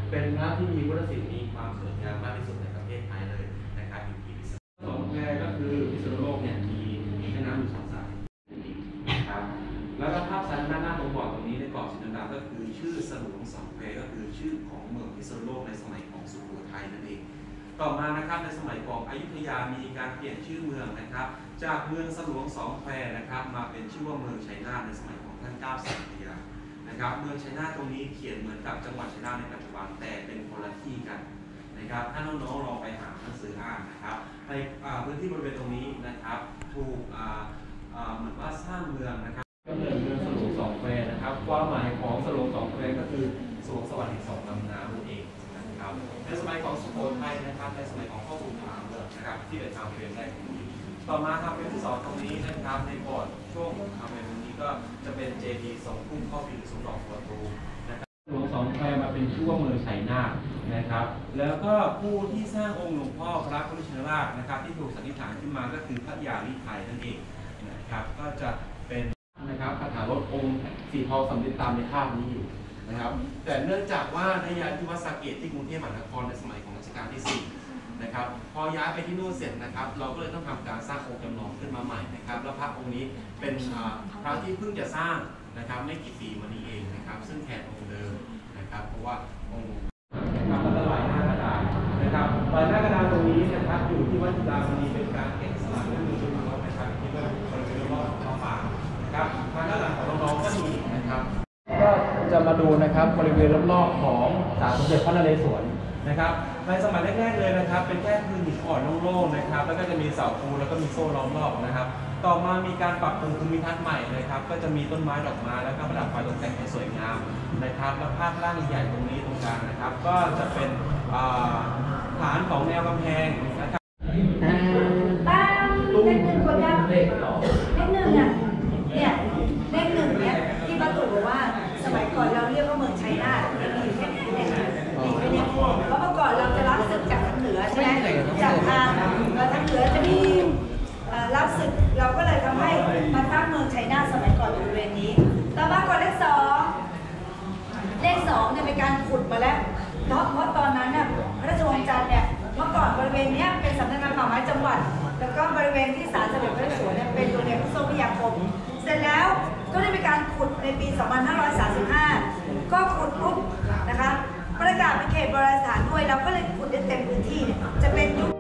เป็นพระที่มีพุทธศิลป์มีความสวยงามมากที่สุดในประเทศไทยเลยนะครับอยู่ที่พิษณุโลกแพรก็คือพิษณุโลกเนี่ยมีแม่น้ำอยู่2 สายนะครับแล้วก็ภาพซ้ายด้านหน้าตรงบอร์ดตรงนี้ในกรอบสีดำๆก็คือชื่อสลุงสองแควก็คือชื่อของเมืองพิษณุโลกในสมัยของสุโขทัยนั่นเองต่อมานะครับในสมัยของอยุธยามีการเปลี่ยนชื่อเมืองนะครับจากเมืองสลุงสองแควนะครับมาเป็นชื่อว่าเมืองชัยนาทในสมัยของท่านเจ้าสัตยานะครับเมืองชัยนาทตรงนี้เขียนเหมือนกับจังหวัดชัยนาทในปัจจุบันแต่เป็นคนละที่กันนะครับถ้าน้องๆลองไปหาหนังสืออ่านนะครับในพื้นที่บริเวณตรงนี้นะครับถูกเหมือนว่าสร้างเมืองนะครับกำเนิดเมืองสลุงสองแควนะครับความหมายของสลุงสองแควก็คือสวงสวรรค์อีก2 ลำน้ำนั่นเองนะครับในสมัยของสุโขทัยนะครับในสมัยของพ่อขุนรามนะครับที่เป็นทางเฟรมแรกของนี้ต่อมาครับเป็นที่2ตรงนี้นะครับในบอร์ดช่วงทางเฟรมตรงนี้ก็จะเป็นเจดีย์ทรงพุ่มเข้าปีทรงดอกบัวตูนะครับหลวงสองแควมาเป็นชื่อว่าเมืองชัยนาทนะครับแล้วก็ผู้ที่สร้างองค์หลวงพ่อพระพุทธชินราชนะครับที่ถูกสันนิษฐานขึ้นมาก็คือพระยาลิไทยนั่นเองนะครับก็จะเป็นนะครับคาถารถองค์สีทองสำริดตามในภาพนี้อยู่นะครับแต่เนื่องจากว่าได้ย้ายที่วัดสระเกษที่กรุงเทพมหานครในสมัยของรัชกาลที่4นะครับพอย้ายไปที่นู่นเสร็จนะครับเราก็เลยต้องทำการสร้างองค์จำลองขึ้นมาใหม่นะครับแล้วพระองค์นี้เป็นพระที่เพิ่งจะสร้างนะครับไม่กี่ปีมานี้เองนะครับซึ่งแทนองค์เดิมนะครับเพราะว่าองค์นะครับแล้วก็ลายหน้ากระดานนะครับลายหน้ากระดานตรงนี้นะครับอยู่ที่วัดจุฬามณีเป็นการแกะสลักด้วยมือจริงๆนะครับที่ว่าบริเวณรอบๆป่านะครับทางด้านหลังของน้องๆก็มีนะครับก็จะมาดูนะครับบริเวณรอบๆของศาลสมเด็จพระนเรศวรนะครับในสมัยแรกๆเลยนะครับเป็นแค่พื้นหินอ่อนโล่งๆนะครับแล้วก็จะมีเสาปูแล้วก็มีโซ่ล้อมรอบนะครับต่อมามีการปรับปรุงภูมิทัศน์ใหม่นะครับก็จะมีต้นไม้ดอกไม้แล้วก็ประดับไฟตกแต่งให้สวยงามนะครับแล้วภาพล่างใหญ่ตรงนี้ตรงกลางนะครับก็จะเป็นฐานของแนวกำแพงนะครับเลข 1คนยังเลข 1อ่ะเนี่ยเลข 1เนี่ยที่ป้าตู่บอกว่าสมัยก่อนเราเรียกว่าเมืองชัยนาทมีอยู่แค่นี้เพราะเมื่อก่อนเราจะรับศึกจากทางเหนือใช่ไหมจากทางเหนือจะมีรับศึกเราก็เลยทำให้มาตั้งเมืองชัยนาทสมัยก่อนบริเวณนี้ต่อมาก่อนเลข 2เนี่ยเป็นการขุดมาแล้วเพราะตอนนั้นเนี่ยพระราชวังจันทร์เนี่ยเมื่อก่อนบริเวณนี้เป็นสำนักงานป่าไม้จังหวัดแล้วก็บริเวณที่ศาลสมเด็จพระนเรศวรเนี่ยเป็นโรงเรียนพระทยาคมเสร็จแล้วก็ได้มีการขุดในปี 2535 ก็ขุดปุ๊บนะคะประกาศเป็นเขตโบราณสถานด้วยเราก็เลยขุดได้เต็มพื้นที่เนี่ยจะเป็นยุค